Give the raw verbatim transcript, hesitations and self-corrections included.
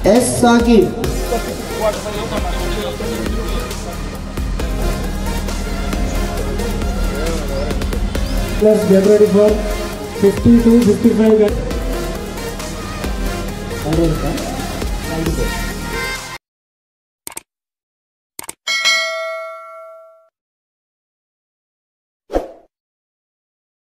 S Saqib, Let's get ready for fifty to fifty-five.